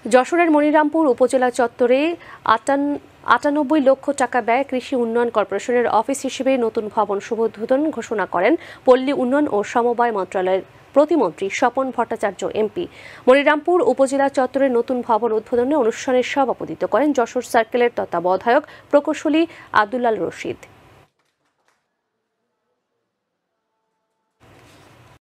যশোরের মনিরামপুর উপজেলা চত্বরে ৯৮ লক্ষ টাকা ব্যয়ে কৃষি উন্নয়ন কর্পোরেশনের অফিস হিসেবে নতুন ভবন শুভ উদ্বোধন ঘোষণা করেন পল্লী উন্নয়ন ও সমবায় মন্ত্রণালয়ের প্রতিমন্ত্রী স্বপন ভট্টাচার্য এমপি। মনিরামপুর উপজেলা চত্বরের নতুন ভবন উদ্বোধনে অনুষ্ঠানে সভাপতিত্ব করেন যশোর সার্কেলের তত্ত্বাবধায়ক প্রকৌশলী আব্দুল্লাহ রশিদ।